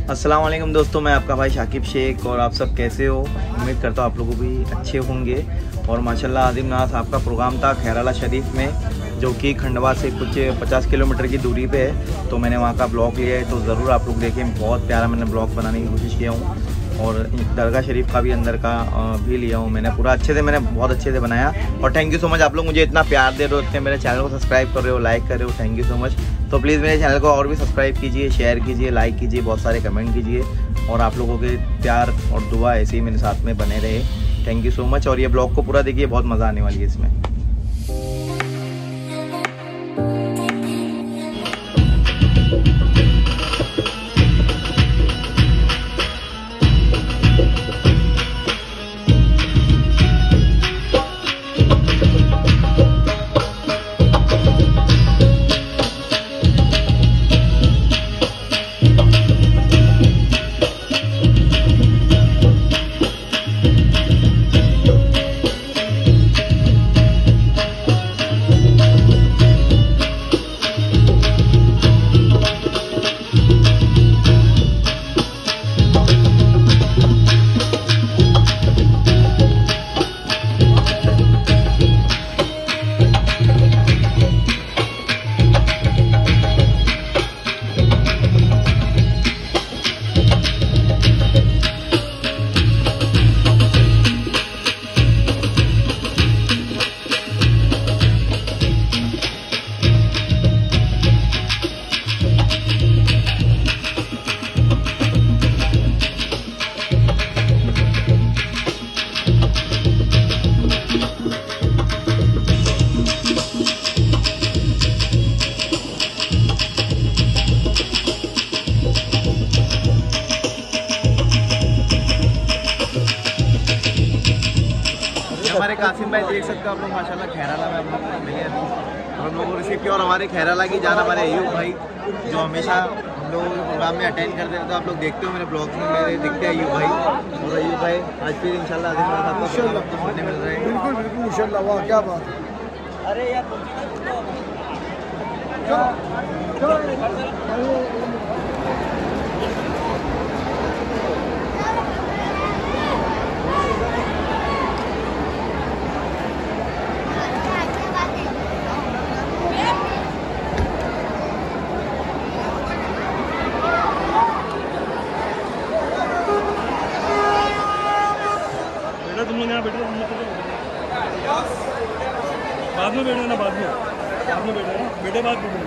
अस्सलाम वालेकुम दोस्तों, मैं आपका भाई शाकिब शेख और आप सब कैसे हो। उम्मीद करता हूँ आप लोगों भी अच्छे होंगे। और माशाल्लाह आदिम नाज आपका प्रोग्राम था खैराला शरीफ में, जो कि खंडवा से कुछ 50 किलोमीटर की दूरी पे है। तो मैंने वहाँ का ब्लॉग लिया है, तो ज़रूर आप लोग देखें। बहुत प्यारा मैंने ब्लॉग बनाने की कोशिश किया हूँ और दरगाह शरीफ का भी अंदर का भी लिया हूँ मैंने पूरा अच्छे से, मैंने बहुत अच्छे से बनाया। और थैंक यू सो मच, आप लोग मुझे इतना प्यार दे रहे हो, इतने मेरे चैनल को सब्सक्राइब कर रहे हो, लाइक कर रहे हो, थैंक यू सो मच। तो प्लीज़ मेरे चैनल को और भी सब्सक्राइब कीजिए, शेयर कीजिए, लाइक कीजिए, बहुत सारे कमेंट कीजिए और आप लोगों के प्यार और दुआ ऐसे ही मेरे साथ में बने रहे। Thank you so much. और ये ब्लॉग को पूरा देखिए, बहुत मज़ा आने वाली है इसमें। हमारे कासिम भाई देख सकते हो आप लोग, माशाल्लाह खैराला में हम लोग मिले हैं और हम लोगों को रिसीव किया। और हमारे खैराला की जान हमारे अयूब भाई, जो हमेशा हम लोगों के प्रोग्राम में अटेंड करते रहते हैं। आप लोग देखते हो मेरे ब्लॉग्स में, मेरे दिखते हैं अयूब भाई। और अयूब भाई आज फिर इंशाल्लाह आपको सुनने मिल रहे हैं। बिल्कुल बिल्कुल इंशाल्लाह। वाह क्या बात है। अरे यार तुम लोग यहाँ बैठो, बाद में बैठो ना, बाद में बैठो ना, बैठे बाद बैठो।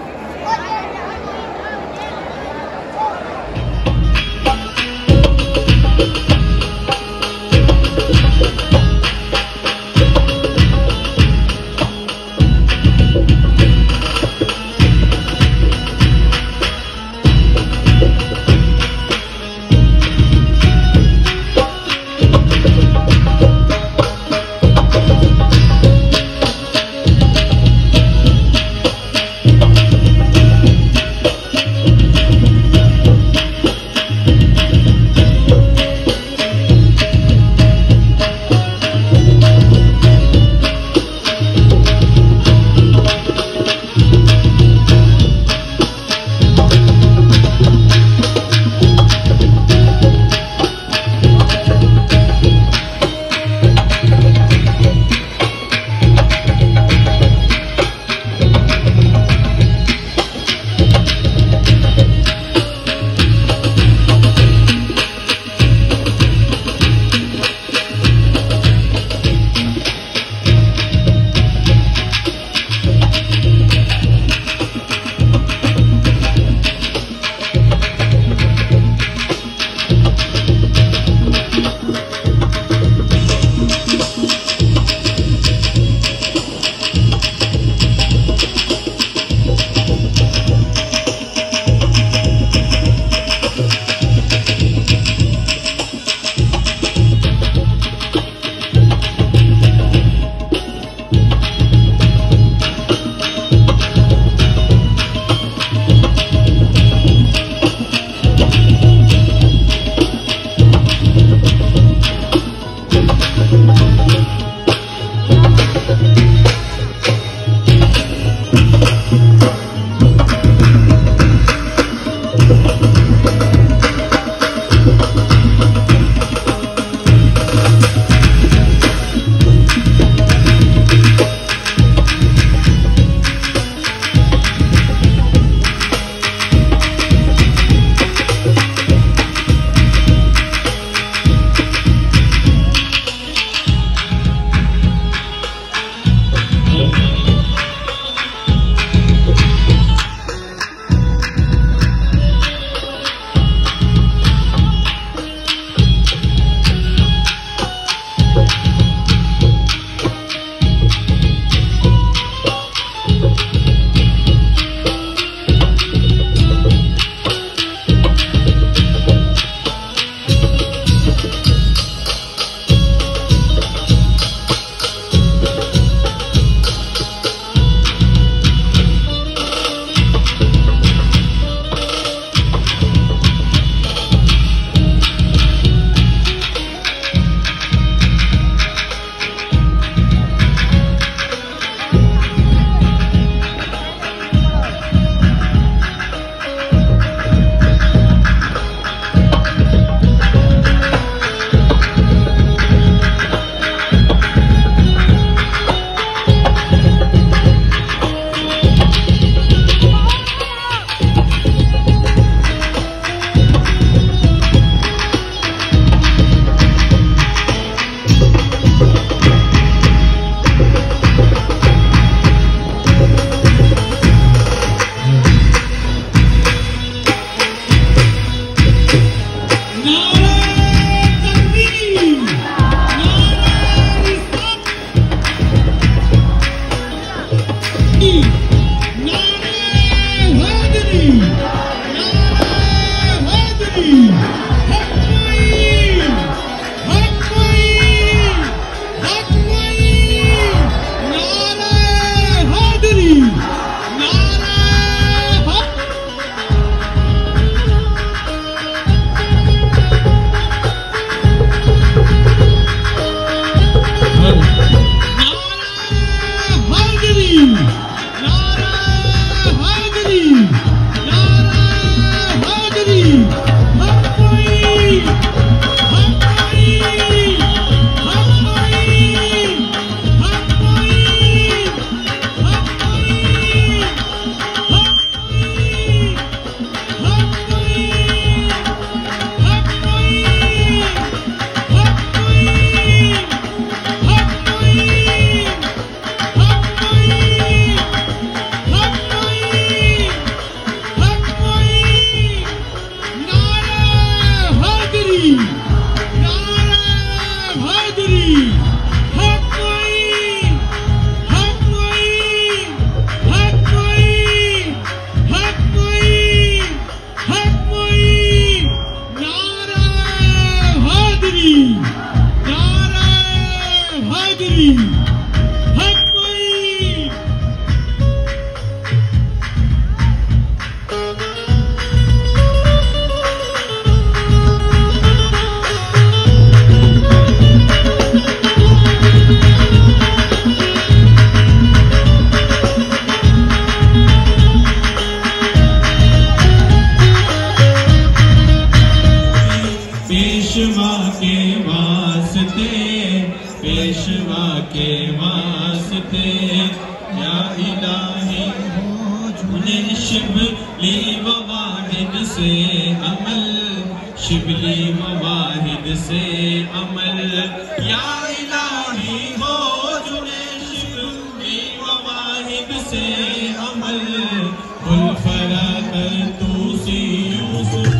पेशवा के वास्ते, पेशवा के वास्ते या इलाही हो झूले शिबली व वाहिद से अमल, शिबली व वाहिद से अमल या इलाही हो झूले शिबली व वाहिद से अमल, कुल फरा कर तू सी यूसुफ।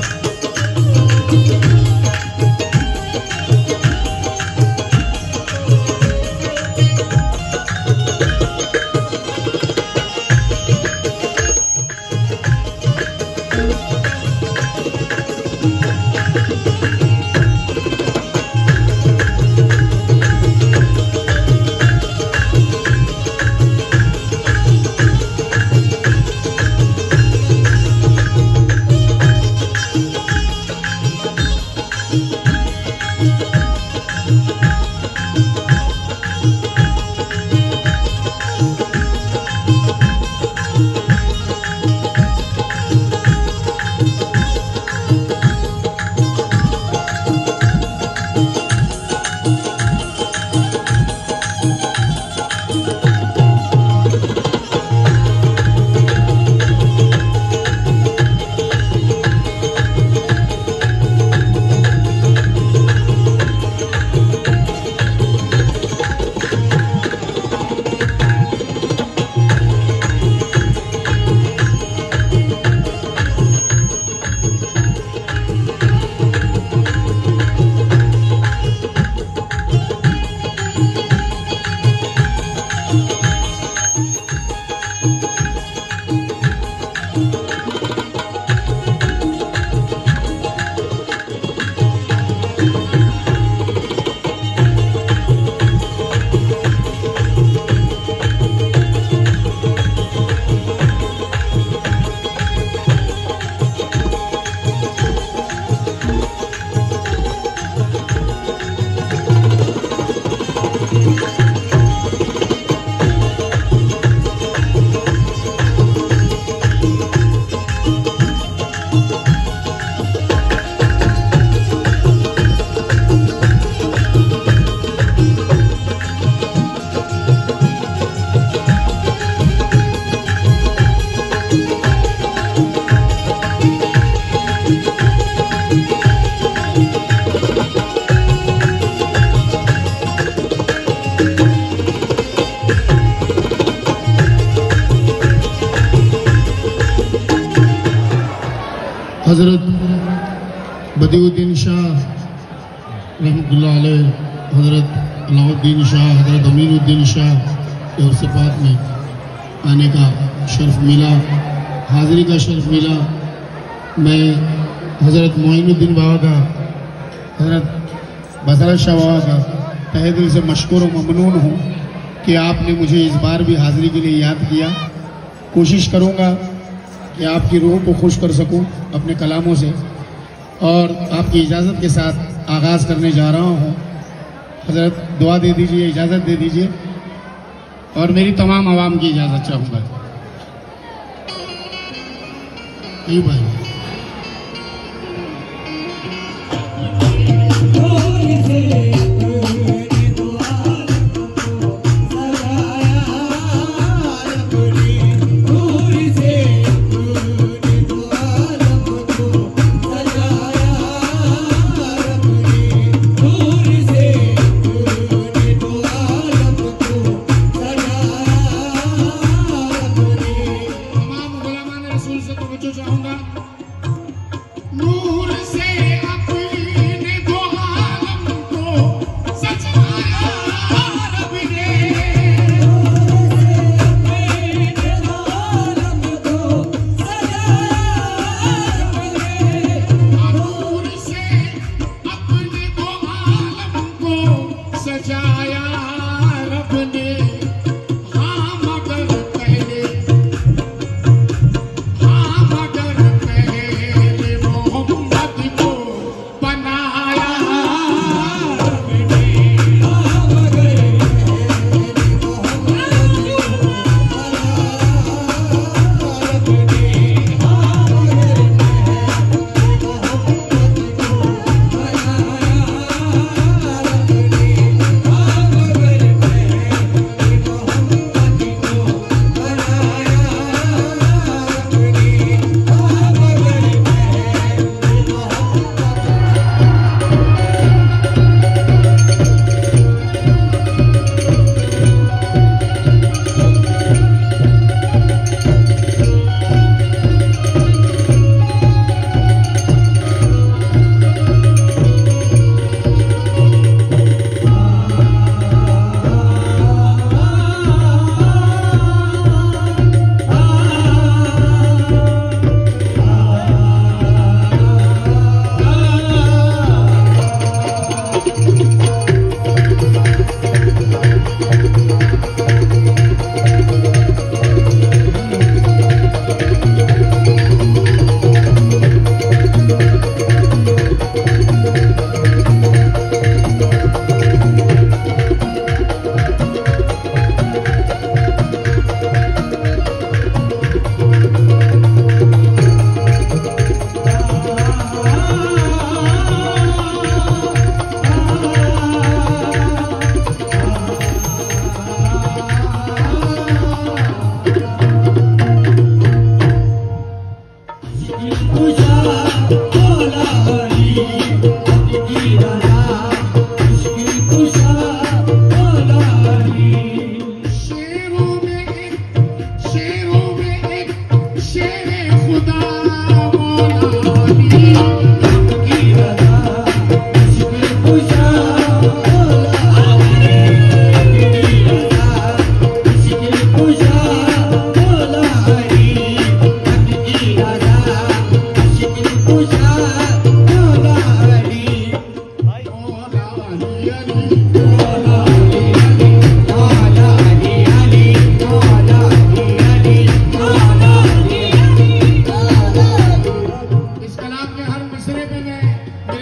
हज़रत बदिउद्दीन शाह रहमतुल्लाह अलैह, हज़रत अलाउद्दीन शाह, हज़रत अमीनुद्दीन शाह के उर्सपात में आने का शर्फ मिला, हाज़िरी का शर्फ मिला। मैं हज़रत मोइनुद्दीन बाबा का, हज़रत बसरत शाह बाबा का तहे दिल से मशकूर व ममनून हूँ कि आपने मुझे इस बार भी हाज़िरी के लिए याद किया। कोशिश करूँगा कि आपकी रूह को खुश कर सकूं अपने कलामों से, और आपकी इजाज़त के साथ आगाज़ करने जा रहा हूं। हज़रत दुआ दे दीजिए, इजाज़त दे दीजिए, और मेरी तमाम आवाम की इजाज़त चाहूँगा। यही भाई नूर से अपने दो आलम को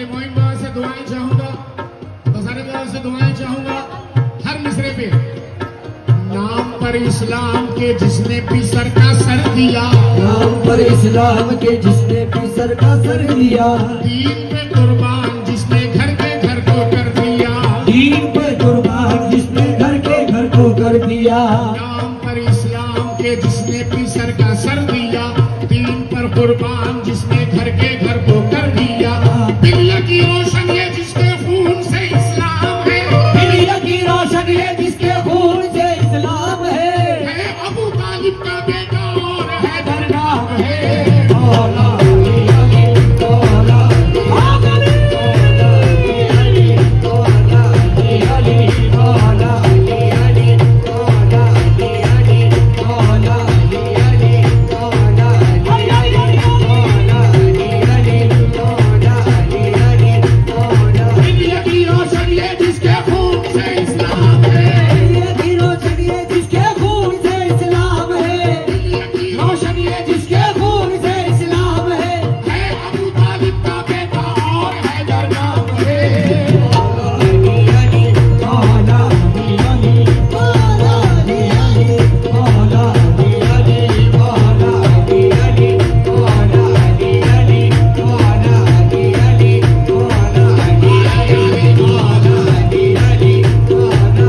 पहले मोइन बाबा से दुआएं चाहूंगा, तो सारे बाबा से दुआएं चाहूंगा हर मिसरे पे। नाम पर इस्लाम के जिसने भी सर का सर दिया, नाम पर इस्लाम के जिसने भी सर का सर दिया, दीन पे कुर्बान जिसने घर के घर को कर दिया, दीन पे कुर्बान जिसने घर के घर को कर दिया। नाम पर इस्लाम के जिसने भी सर का सर दिया, दीन पर कुर्बान जिसने घर के घर को कर दिया। दुनिया की रोशन ये जिसके खून से इस्लाम है, दुनिया की रोशन ये जिसके खून से इस्लाम है अबू तालिब का बेटा और है दरगाह है। मौला अली अली मौला अली अली मौला अली अली मौला अली अली मौला अली अली मौला अली अली मौला अली अली मौला अली अली मौला अली अली मौला। दुनिया की रोशन ये जिसके खून से इस्लाम है, दुनिया की रोशन ये जिसके खून से इस्लाम है, दुनिया की रोशन ये जिसके खून से इस्लाम है अबू तालिब का बेटा और है दरगाह है। मौला अली अली मौला अली अली मौला अली अली मौला अली अली मौला अली अली मौला अली अली मौला अली अली मौला अली अली मौला अली अली मौला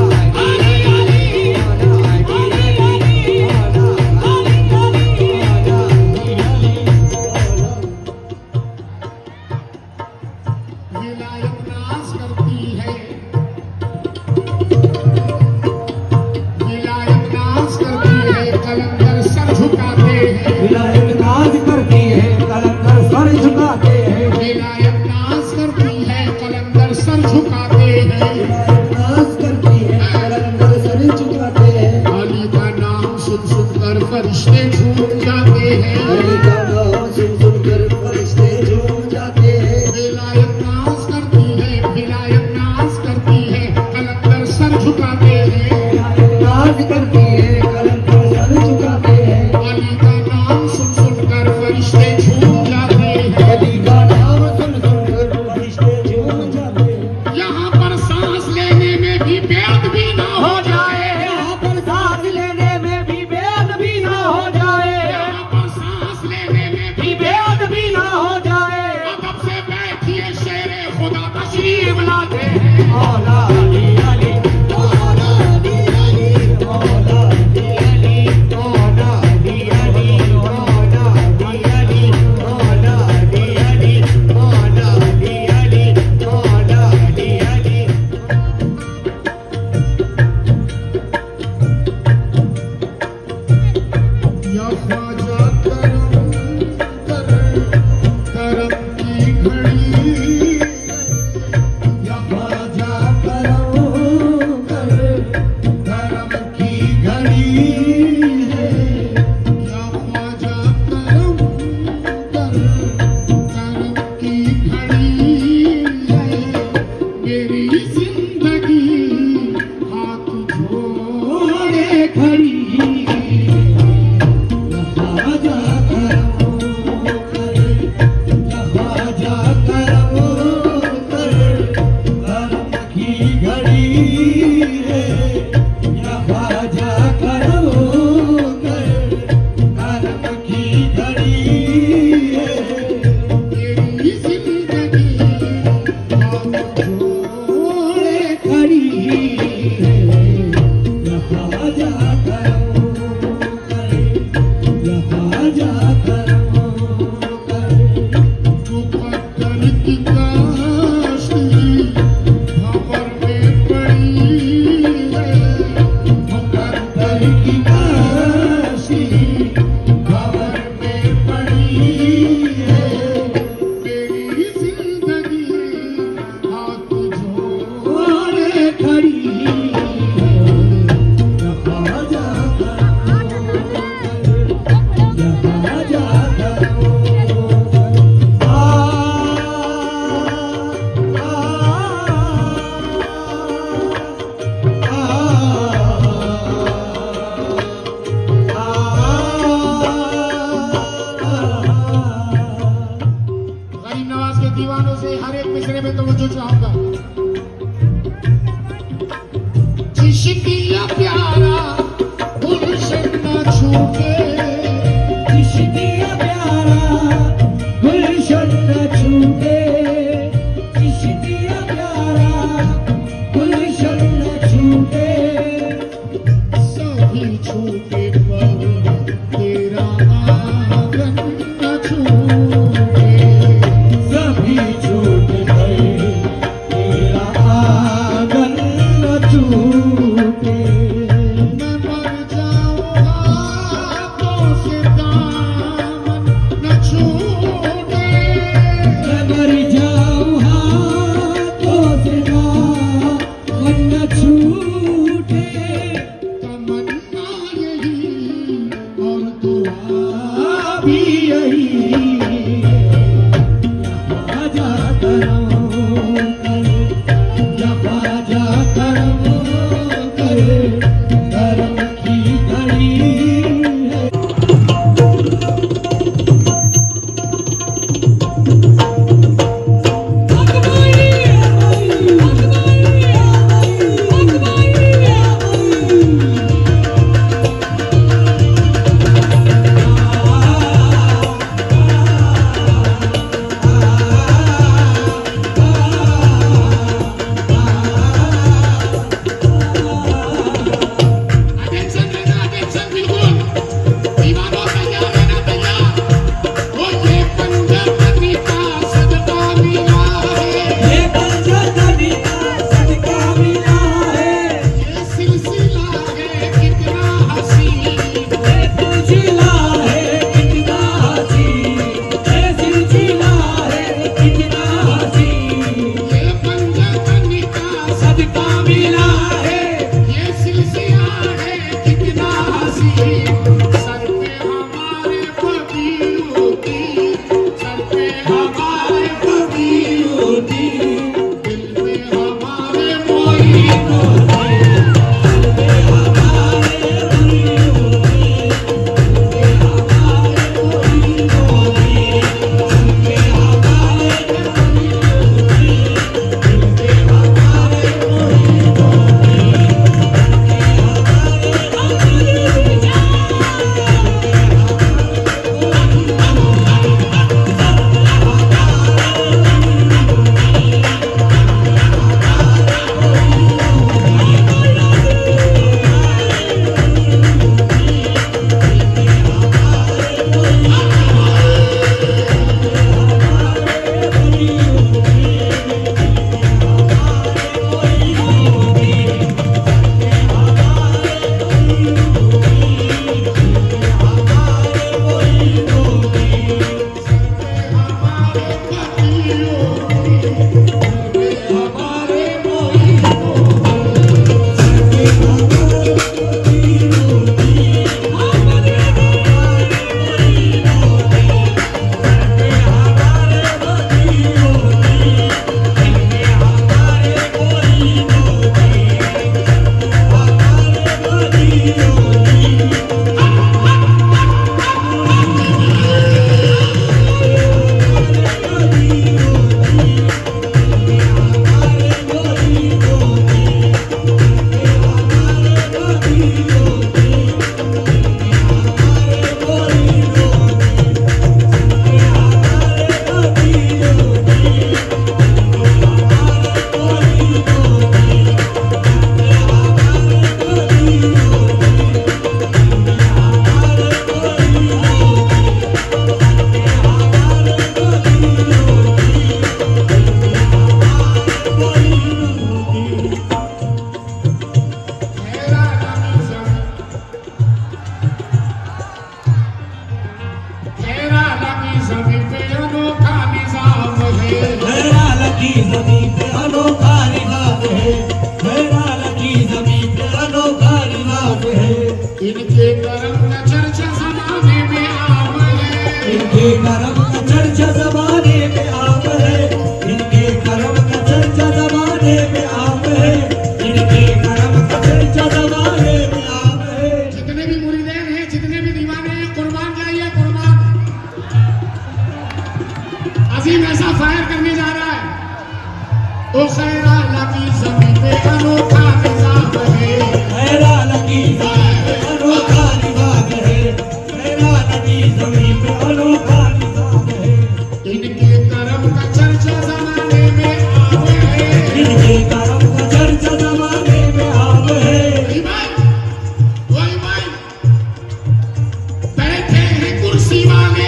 विलायत नाज करती है, विलायत नाज करती है, कलंदर सर झुकाते हैं, विलायत नाज करती है कलंदर सर झुकाते हैं, विलायत नाज करती है, कलंदर सर झुकाते हैं। नाज करती है कलंदर सर झुकाते हैं। अली का नाम सुन सुनकर फरिश्ते झूम जाते हैं, अली का नाम सुन सुनकर फरिश्ते झूम जाते हैं। विलायत नाज करती है, विलायत नाज करती है, कलंदर सर झुकाते हैं। नाज करती है कलंदर सर झुकाते हैं। अली का नाम सुन सुनकर फरिश्ते झूम जाते हैं। अली का नाम सुन सुनकर फरिश्ते झूम जाते हैं। यहाँ पर सांस लेने में भी बेअदबी ना हो जाए, यहाँ पर सांस लेने में भी बेअदबी ना हो जाए, यहाँ पर सांस लेने में भी भी बेअदबी ना हो जाए। अदब से बैठिए शेरे खुदा तशरीफ लाते हैं। मौला अली अली मौला अली अली मौला अली अली मौला अली अली मौला अली अली मौला अली अली मौला अली अली मौला अली अली। या ख्वाजा करम कर, करम की घड़ी, या ख्वाजा करम कर, करम की घड़ी है। या ख्वाजा करम कर, करम की घड़ी है। मेरी जिंदगी हाथ जोड़े खड़ी, ख्वाजा करम कर, ख्वाजा करम कर, करम की घड़ी है। या ख्वाजा करम कर, करम की घड़ी है। मेरी जिंदगी हाथ जोड़े खड़ी है। या ख्वाजा करम कर, या ख्वाजा करम कर। मुकद्दर की काशी खबर में पड़ी है, मुकद्दर की काशी खबर में पड़ी है। मेरी जिंदगी हाथ जोड़े खड़ी है। या ख्वाजा करम कर, या ख्वाजा करम कर। और एक मिसरे में तवज्जो चाहूंगा। चिश्तिया प्यारा गुलशन न छूटे, चिश्तिया प्यारा गुलशन न छूटे, चिश्तिया प्यारा गुलशन न छूटे, सभी छूटे पर तेरा आंगन न छूटे, सभी छूटे पर तेरा आंगन न छूटे। मैं मर जाऊं हाथों से दामन न छूटे, मैं मर जाऊं हाथों से दामन न छूटे, तमन्ना यही और दुआ भी यही। यहाँ जा करम कर, यहाँ जा करम कर, करम की घड़ी है। अटेंशन बिल्कुल, दीवानों तैयार रहना तैयार। वो ये पंजाबी का सदका मिला है, ये पंजाबी का सदका मिला है, ये सिलसिला है कितना हसीन, ये सिलसिला है कितना हसीन, ये सिलसिला है कितना हसीन, ये पंजाबी का सदका मिला है। ये सिलसिला है कितना हसीन। सर पे हमारे फकीरों की, सर पे हमारे फकीरों की, दिल में हमारे मोइनों की, इनके करम का चर्चा जमाने में आम है, इनके करम का चर्चा जमाने में आम है, इनके करम का चर्चा जमाने में आम है, इनके करम का चर्चा जमाने में आम है। जितने भी मुरीदेन हैं, जितने भी दीवाने हैं, कुर्बान जाइए कुर्बान। अजीम ऐसा फायर करने जा रहा है ओ खैरा लगी ज़मीं पे अनोखा निज़ाम है, खैरा लगी ज़मीं पे अनोखा निज़ाम है, खैरा लगी ज़मीं पे अनोखा निज़ाम है। इनके करम का चर्चा ज़माने में आम है, इनके करम का चर्चा ज़माने में आम है। वही भाई बैठे हैं कुर्सी वाले,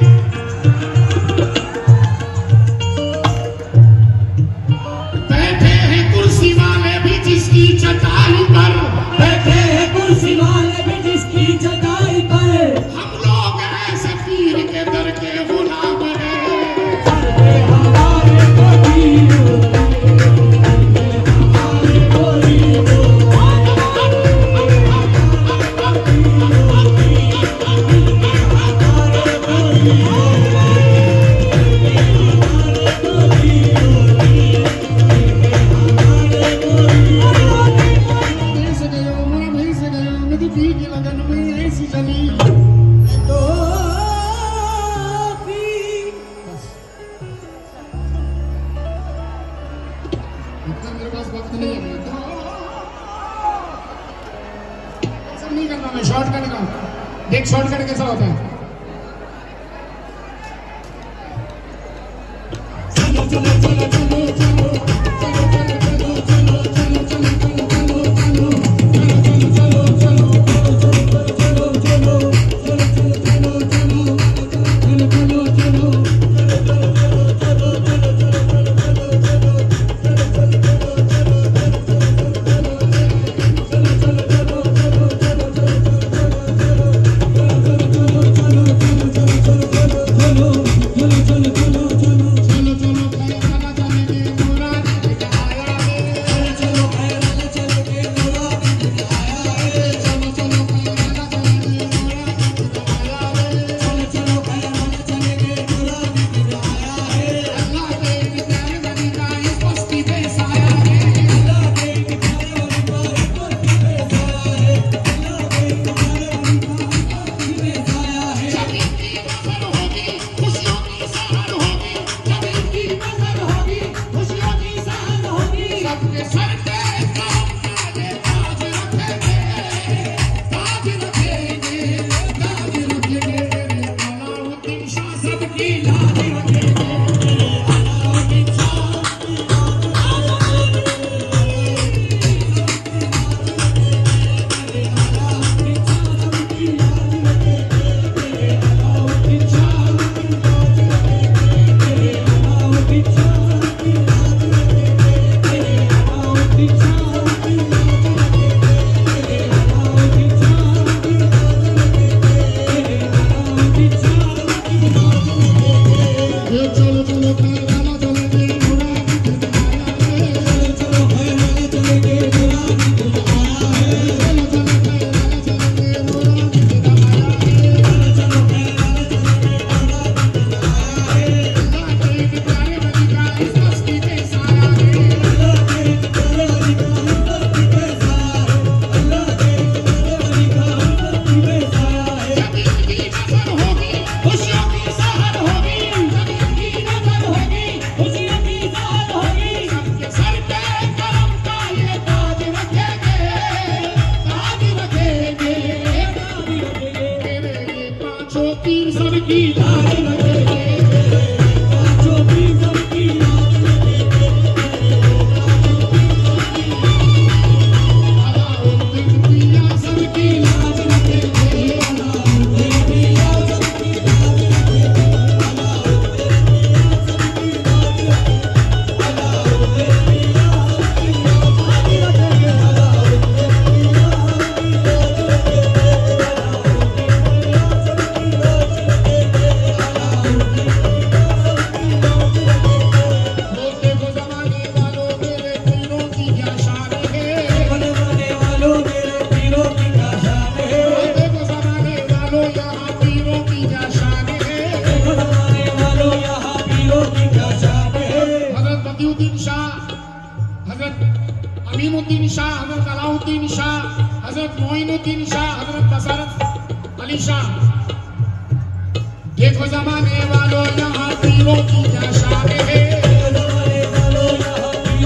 बैठे हैं कुर्सी वाले भी जिसकी चटाई पर, बैठे हैं कुर्सी वाले भी जिसकी चटाई पर, हम लोग ऐसे पीर के दर के गुलाम हैं। हमारे कबीर मेरे पास वक्त नहीं है, सब नहीं करना मैं शॉर्टकट का। देख शॉर्टकट कैसा होता है। चलो चलो चलो चलो चलो अमीनुद्दीन शाह, हजरत अलाउद्दीन शाह, हजरत मोइनुद्दीन शाह, हजरत बसरत अली शाह। देखो जमाने वालों यहाँ पीरों की क्या शान है,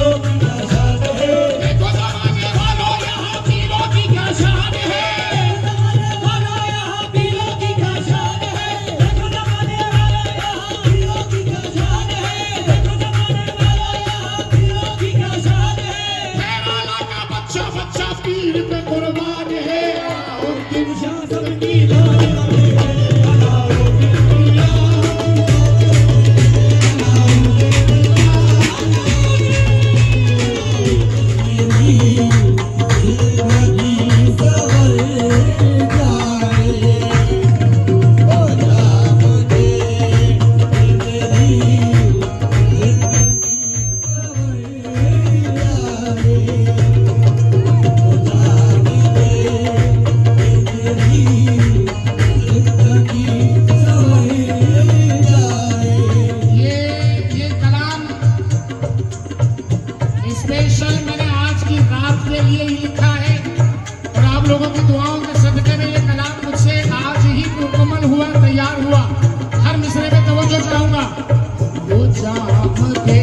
स्पेशल मैंने आज की रात के लिए ही लिखा है और आप लोगों की दुआओं के सदके में ये कलाम मुझसे आज ही मुकम्मल हुआ, तैयार हुआ। हर मिसरे में तवज्जो चाहूंगा। वो जाम के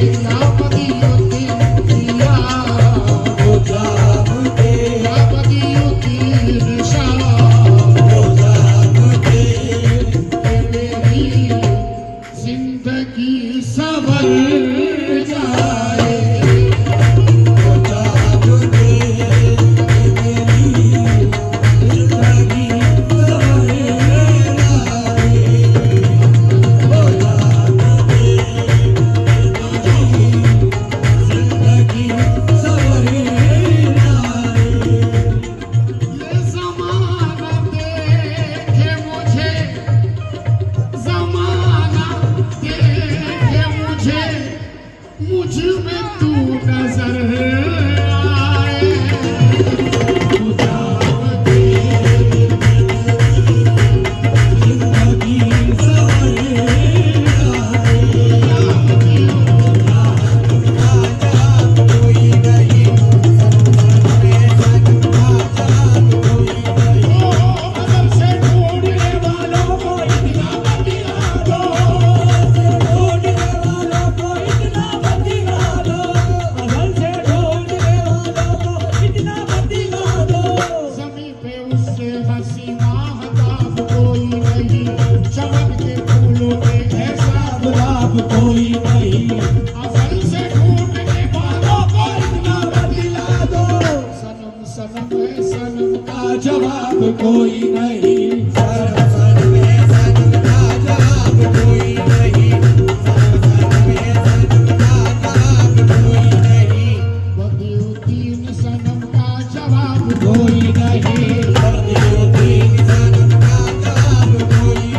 जवाब कोई नहीं, सनम में सनम का जवाब कोई नहीं, सनम में सनम का जवाब कोई नहीं, बदियुद्दीन सनम का जवाब कोई नहीं, बदियुद्दीन सनम का जवाब कोई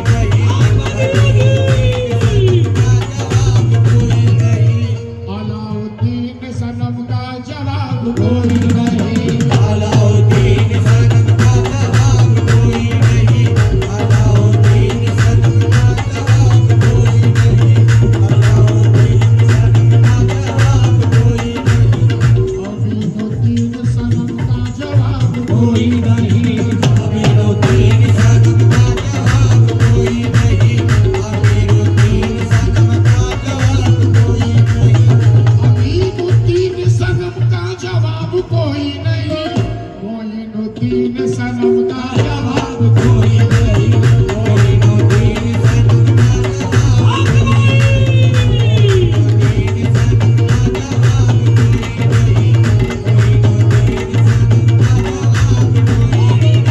नहीं, अलाउद्दीन सनम का जवाब कोई नहीं, अलाउद्दीन सनम का जवाब कोई नहीं, अलाउद्दीन सनम का जवाब कोई नहीं, अलाउद्दीन सनम का जवाब कोई नहीं, अमीनुद्दीन सनम का जवाब कोई नहीं, अमीनुद्दीन सनम का जवाब कोई नहीं, अमीनुद्दीन सनम का जवाब कोई नहीं, अमीनुद्दीन सनम का जवाब कोई नहीं, मोइनुद्दीन सनम का जवाब कोई नहीं, मोइनुद्दीन सनम का जवाब कोई नहीं, मोइनुद्दीन सनम का जवाब कोई नहीं, मोइनुद्दीन सनम का जवाब कोई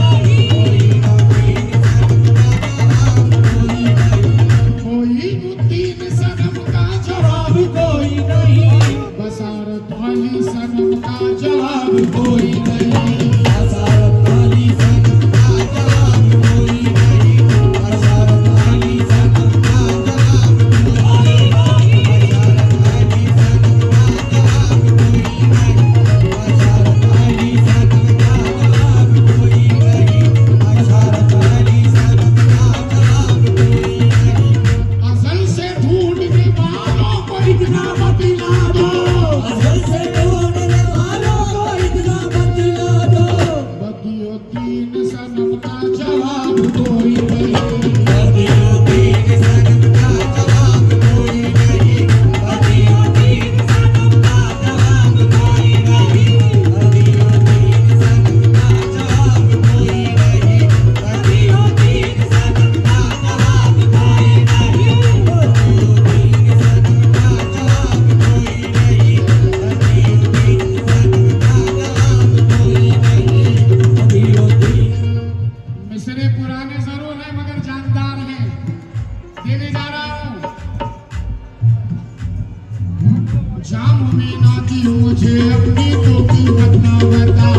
नहीं, मोइनुद्दीन सनम का जवाब कोई नहीं, बसारत अली सनम का जवाब कोई नहीं, बसारत अली सनम का जवाब कोई नहीं, बसारत अली सनम का जवाब कोई नहीं, बसारत अली सनम का जवाब कोई नहीं, बसारत अली सनम का जवाब कोई नहीं, बसारत अली सनम का जवाब कोई नहीं, अज़ल से ढूंढने वालों को इतना बतला दो, अज़ल से ढूंढने वालों को इतना बतला दो, बदियुद्दीन सनम का जवाब कोई नहीं, बदियुद्दीन सनम का जवाब कोई नहीं, बदियुद्दीन सनम का जवाब कोई नहीं, बदियुद्दीन सनम का जवाब कोई नहीं, बदियुद्दीन सनम का जवाब कोई नहीं, बदियुद्दीन सनम का जवाब कोई नहीं, बदियुद्दीन सनम का जवाब कोई नहीं, बदियुद्दीन। मिसरे पुराने जरूर है मगर जानदार हैं, देने जा रहा हूँ। जाम में ना की मुझे अपनी तो कीमत ना बता,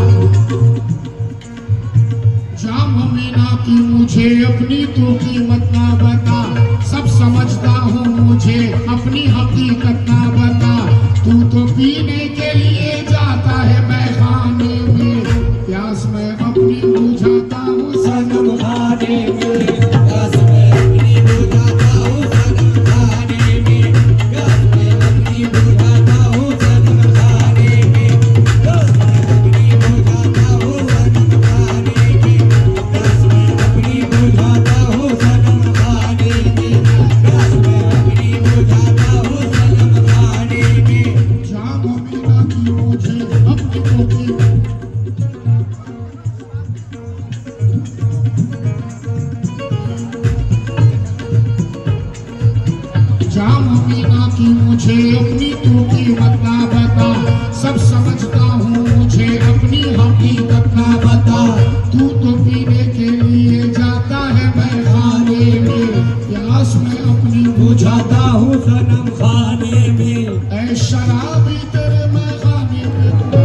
जाम में ना की मुझे अपनी तो कीमत ना बता, सब समझता हूँ मुझे अपनी हकीकत ना बता, तू तो पीने के लिए जाता है मैखाने में, प्यास मैं अपनी बुझाता हूँ सनम खाने में, प्यास मैं अपनी बुझाता हूँ सनम खाने में, प्यास मैं अपनी बुझाता हूँ सनम खाने में, सब समझता हूँ, मुझे अपनी हकीकत ना बता। तू तो पीने के लिए जाता है मैं खाने में, प्यास में अपनी बुझाता हूँ सनम खाने में। ऐ शराबी तेरे मैं खाने में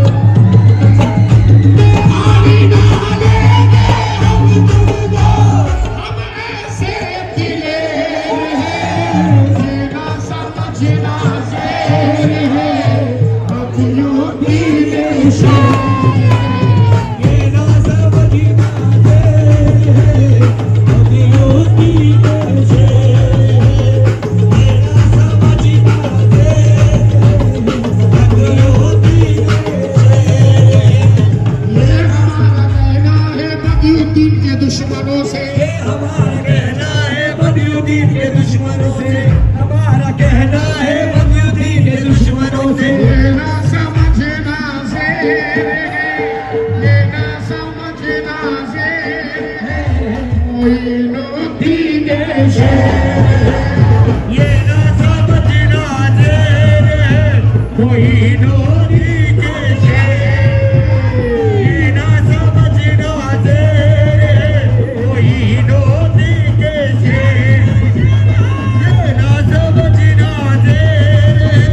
पानी डालेंगे हम तुमको, हम ऐसे दिले हैं, ये ना समझना ज़ेर है, अब यूं दीने से। ये ना समझना ज़ेर है, अब यूं दीने से। ये ना समझना ज़ेर है, अब यूं दीने से। ये हमारा कहना है बदियुद्दीन के दुश्मनों से, ये हमारा कहना है बदियुद्दीन के दुश्मनों से, हमारा कहना है बदियुद्दीन के दुश्मनों से। ये ना समझना ज़ेर है, ये ना समझना ज़ेर है, मोइनुद्दीन शेर। ये ना समझना ज़ेर है, मोइनुद्दीन शेर। ये ना समझना ज़ेर है, मोइनुद्दीन शेर। ये ना समझना ज़ेर है,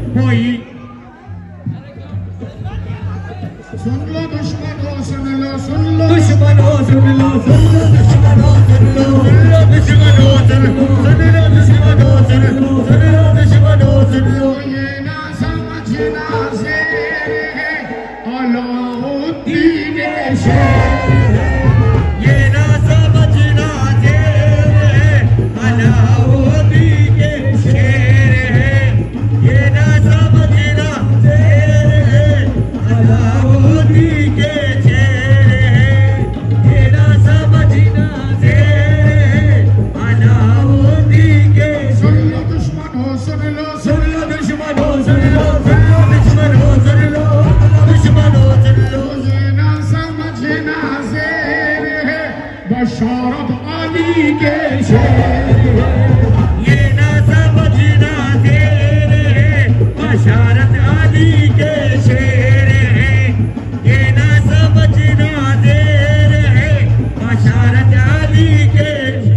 सुन लो दुश्मनों, सुन लो, सुन लो दुश्मनों, सुन लो, सुन लो दुश्मनों, सुन लो, सुन लो दुश्मनों, सुन लो, सुन लो दुश्मनों, सुन लो, सुन लो दुश्मनों, सुन लो। ये ना समझना ज़ेर है, अलाउद्दीन शेर। ये ना समझना ज़ेर है, अलाउद्दीन शेर है। ये ना समझना ज़ेर है, अलाउद्दीन शेर है। ये ना समझना ज़ेर है, अलाउद्दीन। सुन लो दुश्मनों, सुन लो, सुन लो दुश्मनों, सुन लो, सुन लो दुश्मनों, सुन लो, दुश्मनों, सुन लो। ये ना समझना ज़ेर है, बशारत अली के शेर। ये ना समझना ज़ेर है, बशारत अली के शेर है। ये ना समझना ज़ेर है, बशारत अली के।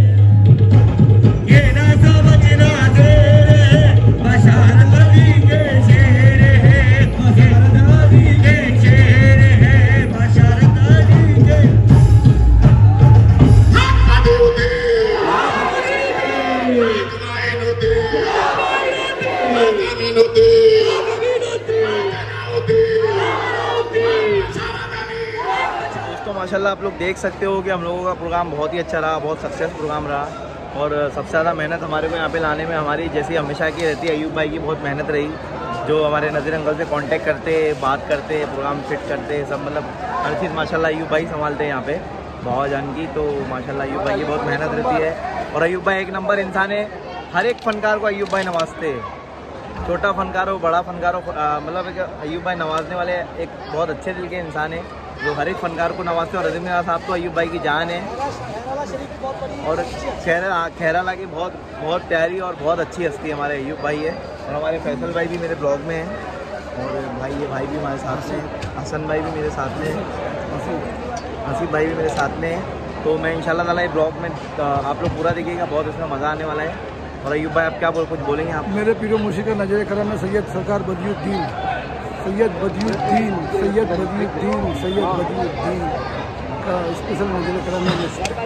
ये ना समझना ज़ेर है, बशारत अली के शेर है। बशारत अली के शेर है, बशारत अली के। दोस्तों माशाल्लाह आप लोग देख सकते हो कि हम लोगों का प्रोग्राम बहुत ही अच्छा रहा, बहुत सक्सेस प्रोग्राम रहा। और सबसे ज़्यादा मेहनत हमारे को यहाँ पे लाने में हमारी जैसी हमेशा की रहती है अयूब भाई की बहुत मेहनत रही, जो हमारे नज़ीर अंकल से कांटेक्ट करते, बात करते, प्रोग्राम फिट करते, सब मतलब हर चीज़ माशाल्लाह अयूब भाई संभालते हैं यहाँ पे बाबा जान की। तो माशाल्लाह अयूब भाई की बहुत मेहनत रहती है और अयूब भाई एक नंबर इंसान है। हर एक फनकार को अयूब भाई नवाजते हैं, छोटा फनकार हो, बड़ा फनकार हो, मतलब एक अयूब भाई नवाजने वाले एक बहुत अच्छे दिल के इंसान है जो हर एक फनकार को नवाजते हैं। और रज़ीम नियाज़ साहब तो अयूब भाई की जान है और खैराला की बहुत बहुत प्यारी और बहुत अच्छी हस्ती हमारे अयूब भाई है। और हमारे फैसल भाई भी मेरे ब्लॉग में हैं और भाई ये भाई भी हमारे साथ में, हसन भाई भी मेरे साथ में, हसीब भाई भी मेरे साथ में है। तो मैं इंशाल्लाह ताला ये ब्लॉग में आप लोग पूरा देखिएगा, बहुत इसमें मज़ा आने वाला है। और अयूब भाई आप क्या कुछ बोलेंगे आप? मेरे पीरो मुर्शिद का नजर करम में सैयद सरकार बदियुद्दीन, सैयद बदियुद्दीन, सैयद बदियुद्दीन, सैयद बदियुद्दीन का स्पेशल नजर करम में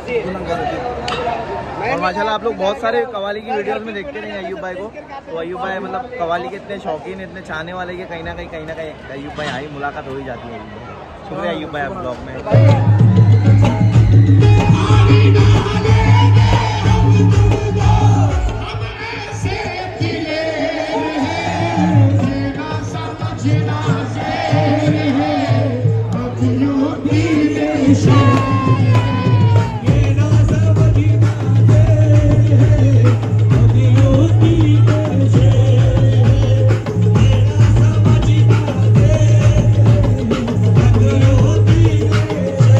और माशाल्लाह आप लोग बहुत सारे कवाली की वीडियोस में देखते हैं अयूब भाई को। तो अयूब भाई मतलब कवाली के इतने शौकीन, इतने चाहने वाले कि कहीं ना कहीं अयूब भाई आई मुलाकात हो ही जाती है। शुक्रिया अयूब भाई आप ब्लॉग में।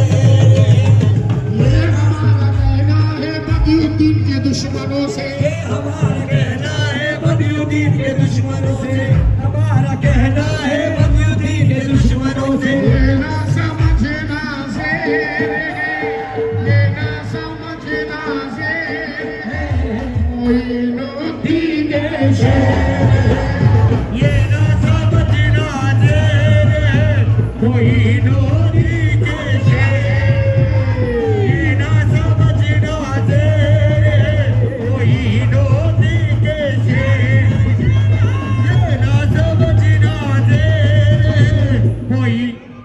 दुश्मनों से कोई नोरी के शेर ये ना समझना तेरे कोई नोरी के शेर ये ना समझना तेरे कोई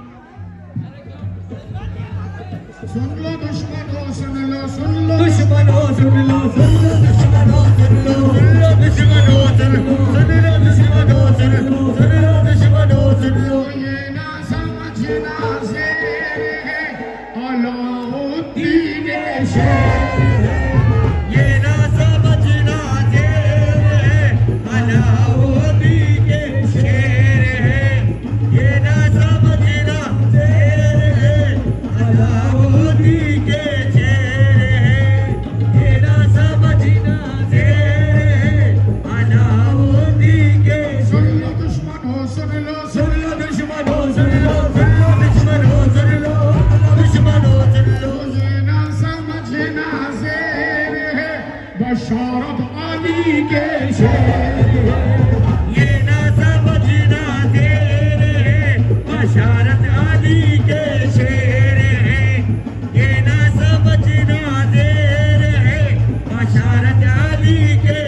सुन लो दुश्मनों सुन लो सुन लो दुश्मनों सुन लो सुन लो दुश्मनों सुन लो सुन लो दुश्मनों सुन लो सुन लो दुश्मनों सुन लो सुन लो दुश्मनों सुन लो ये ना समझना शेर है अलाउद्दीन के शेर ये ना समझना शेर है अलाउद्दीन के शेर है ये ना समझना शेर है अलाउद्दीन के शेर है ये ना समझना शेर है अलाउद्दीन के सुन लो दुश्मनों सुन लो सुन लो दुश्मनों सुन लो सुन लो दुश्मनों सुन लो दुश्मनों सुन लो ये ना समझना शेर है बशारत अली के शेर ये ना समझना शेर है बशारत अली के शेर है ये ना समझना शेर है बशारत अली के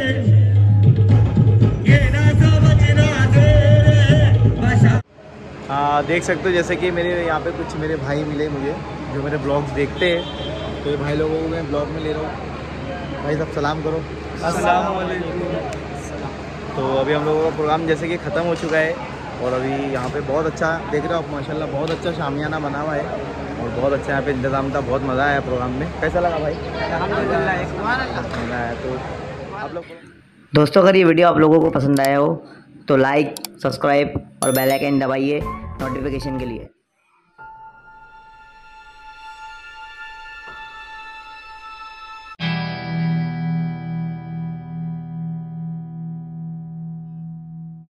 ये ना समझना शेर है बशारत देख सकते हो जैसे कि मेरे यहाँ पे कुछ मेरे भाई मिले मुझे जो मेरे ब्लॉग्स देखते हैं, तो ये भाई लोगों को मैं ब्लॉग में ले रहा हूँ। भाई सब सलाम करो। अस्सलाम वालेकुम। तो अभी हम लोगों का प्रोग्राम जैसे कि ख़त्म हो चुका है और अभी यहाँ पे बहुत अच्छा देख रहे हो आप माशाल्लाह, बहुत अच्छा शामियाना बना हुआ है और बहुत अच्छा यहाँ पे इंतज़ाम था, बहुत मज़ा आया प्रोग्राम में। कैसा लगा भाई? मज़ा आया। तो आप लोग दोस्तों अगर ये वीडियो आप लोगों को पसंद आया हो तो लाइक, सब्सक्राइब और बेल आइकन दबाइए नोटिफिकेशन के लिए।